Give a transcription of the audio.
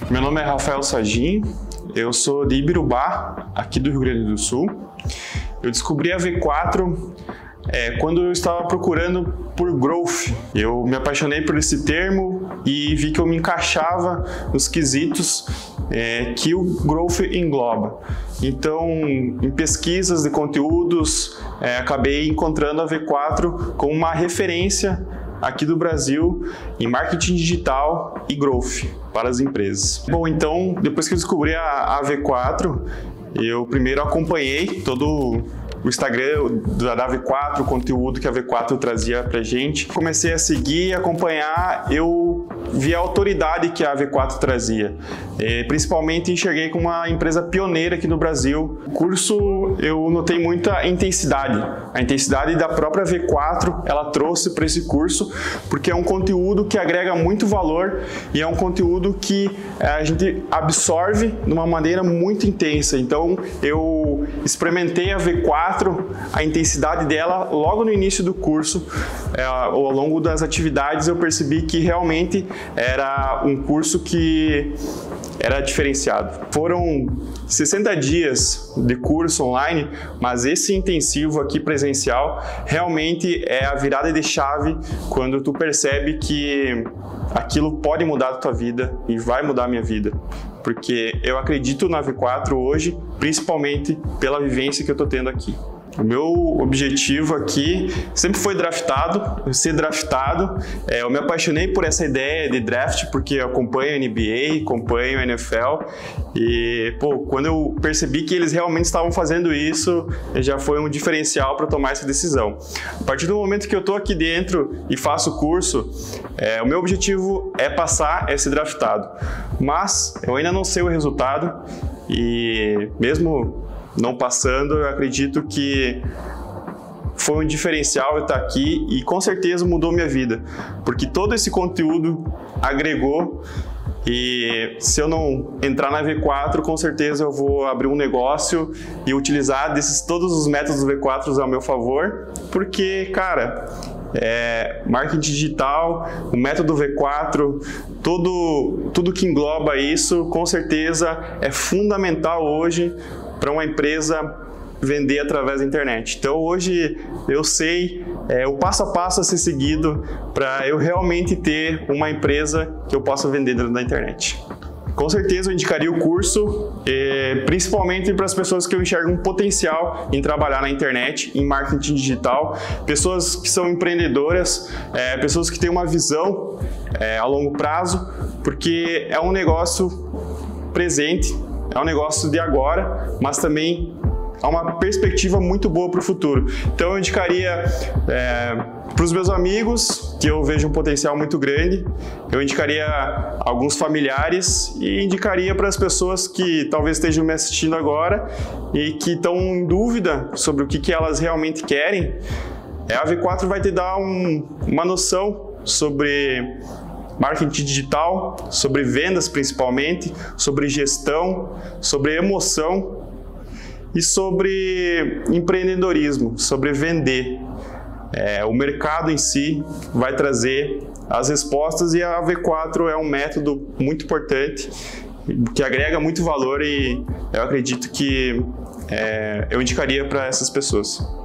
Meu nome é Rafael Sagin, eu sou de Ibirubá, aqui do Rio Grande do Sul. Eu descobri a V4 quando eu estava procurando por Growth. Eu me apaixonei por esse termo e vi que eu me encaixava nos quesitos que o Growth engloba. Então, em pesquisas de conteúdos, acabei encontrando a V4 como uma referência aqui do Brasil em marketing digital e growth para as empresas. Bom, então, depois que eu descobri a V4, eu primeiro acompanhei todo o Instagram da V4, o conteúdo que a V4 trazia pra gente. Comecei a seguir e acompanhar, eu vi a autoridade que a V4 trazia. Principalmente enxerguei como uma empresa pioneira aqui no Brasil. O curso, eu notei muita intensidade. A intensidade da própria V4, ela trouxe para esse curso, porque é um conteúdo que agrega muito valor e é um conteúdo que a gente absorve de uma maneira muito intensa. Então, eu experimentei a V4, a intensidade dela logo no início do curso, ao longo das atividades eu percebi que realmente era um curso que era diferenciado. Foram 60 dias de curso online, mas esse intensivo aqui presencial realmente é a virada de chave quando tu percebe que aquilo pode mudar a tua vida e vai mudar a minha vida. Porque eu acredito na V4 hoje, principalmente pela vivência que eu estou tendo aqui. O meu objetivo aqui sempre foi ser draftado. Eu me apaixonei por essa ideia de draft porque eu acompanho a NBA, acompanho a NFL e, quando eu percebi que eles realmente estavam fazendo isso, já foi um diferencial para tomar essa decisão. A partir do momento que eu estou aqui dentro e faço o curso, o meu objetivo é passar a ser draftado, mas eu ainda não sei o resultado e mesmo não passando, eu acredito que foi um diferencial eu estar aqui e com certeza mudou minha vida, porque todo esse conteúdo agregou e se eu não entrar na V4, com certeza eu vou abrir um negócio e utilizar todos os métodos do V4 ao meu favor, porque, cara, marketing digital, o método V4, tudo que engloba isso, com certeza é fundamental hoje para uma empresa vender através da internet. Então hoje eu sei o passo a passo a ser seguido para eu realmente ter uma empresa que eu possa vender dentro da internet. Com certeza eu indicaria o curso, principalmente para as pessoas que eu enxergo um potencial em trabalhar na internet, em marketing digital, pessoas que são empreendedoras, pessoas que têm uma visão a longo prazo, porque é um negócio presente, é um negócio de agora, mas também há uma perspectiva muito boa para o futuro. Então eu indicaria para os meus amigos, que eu vejo um potencial muito grande, eu indicaria alguns familiares e indicaria para as pessoas que talvez estejam me assistindo agora e que estão em dúvida sobre o que elas realmente querem. A V4 vai te dar uma noção sobre marketing digital, sobre vendas principalmente, sobre gestão, sobre emoção e sobre empreendedorismo, sobre vender. O mercado em si vai trazer as respostas e a V4 é um método muito importante que agrega muito valor e eu acredito que eu indicaria para essas pessoas.